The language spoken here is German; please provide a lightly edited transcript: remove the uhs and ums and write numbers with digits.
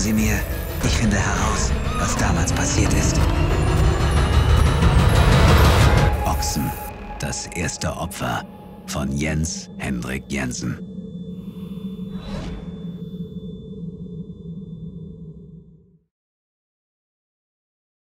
Sie mir. Ich finde heraus, was damals passiert ist. Ochsen. Das erste Opfer von Jens Hendrik Jensen.